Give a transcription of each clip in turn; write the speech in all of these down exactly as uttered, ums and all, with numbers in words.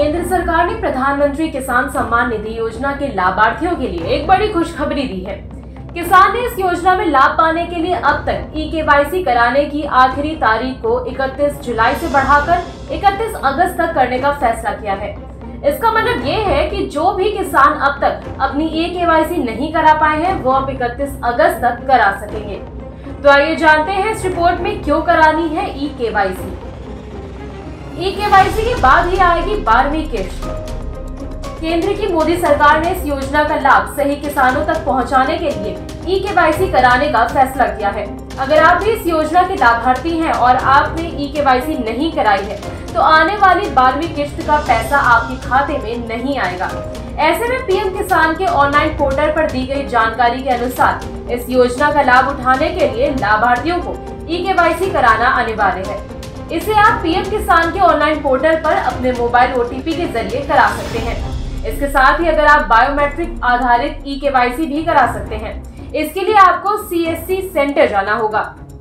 केंद्र सरकार ने प्रधानमंत्री किसान सम्मान निधि योजना के लाभार्थियों के लिए एक बड़ी खुशखबरी दी है। किसान ने इस योजना में लाभ पाने के लिए अब तक ई के वाई सी कराने की आखिरी तारीख को इकतीस जुलाई से बढ़ाकर इकतीस अगस्त तक करने का फैसला किया है। इसका मतलब ये है कि जो भी किसान अब तक अपनी ई के वाई सी नहीं करा पाए हैं, वो अब इकतीस अगस्त तक करा सकेंगे। तो आइए जानते हैं इस रिपोर्ट में क्यों करानी है ई के वाई सी। ई के वाई सी के बाद ही आएगी बारहवीं किश्त। केंद्र की मोदी सरकार ने इस योजना का लाभ सही किसानों तक पहुंचाने के लिए ई के वाई सी कराने का फैसला किया है। अगर आप भी इस योजना के लाभार्थी हैं और आपने ई के वाई सी नहीं कराई है, तो आने वाली बारहवीं किश्त का पैसा आपके खाते में नहीं आएगा। ऐसे में पी एम किसान के ऑनलाइन पोर्टल पर दी गई जानकारी के अनुसार इस योजना का लाभ उठाने के लिए लाभार्थियों को ई के वाई सी कराना अनिवार्य है। इसे आप पी एम किसान के ऑनलाइन पोर्टल पर अपने मोबाइल ओ टी पी के जरिए करा सकते हैं। इसके साथ ही अगर आप बायोमेट्रिक आधारित ई के वाई सी भी करा सकते हैं। इसके लिए आपको सी एस सी सेंटर जाना होगा।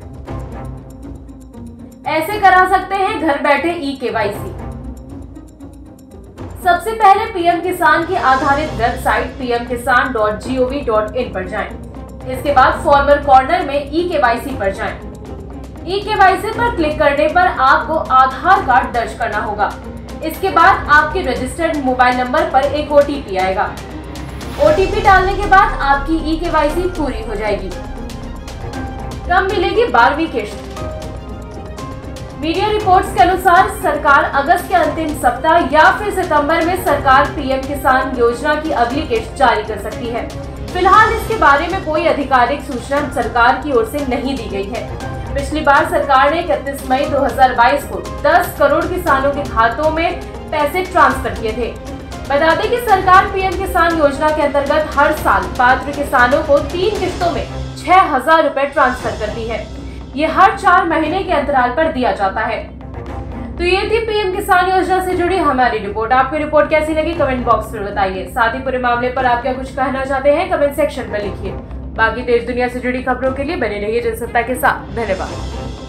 ऐसे करा सकते हैं घर बैठे ई के वाई सी। सबसे पहले पी एम किसान की आधारित website P M Kisan dot G O V dot in पर जाएं। इसके बाद फॉर्मर कॉर्नर में ई के वाई सी पर जाएं। ई के वाई सी पर क्लिक करने पर आपको आधार कार्ड दर्ज करना होगा। इसके बाद आपके रजिस्टर्ड मोबाइल नंबर पर एक ओ टी पी आएगा। ओ टी पी डालने के बाद आपकी ई के वाई सी पूरी हो जाएगी। कब मिलेगी बारहवीं किश्त? मीडिया रिपोर्ट्स के अनुसार सरकार अगस्त के अंतिम सप्ताह या फिर सितंबर में सरकार पी एम किसान योजना की अगली किश्त जारी कर सकती है। फिलहाल इसके बारे में कोई आधिकारिक सूचना सरकार की ओर से नहीं दी गई है। पिछली बार सरकार ने इकतीस मई दो हज़ार बाईस को दस करोड़ किसानों के खातों में पैसे ट्रांसफर किए थे। बता दें कि सरकार पी एम किसान योजना के अंतर्गत हर साल पात्र किसानों को तीन किश्तों में छह हजार रूपए ट्रांसफर करती है। ये हर चार महीने के अंतराल पर दिया जाता है। तो ये थी पी एम किसान योजना से जुड़ी हमारी रिपोर्ट। आपको रिपोर्ट कैसी लगी कमेंट बॉक्स में बताइए। साथ ही पूरे मामले पर आप क्या कुछ कहना चाहते हैं कमेंट सेक्शन में लिखिए। बाकी देश दुनिया से जुड़ी खबरों के लिए बने रहिए जनसत्ता के साथ। धन्यवाद।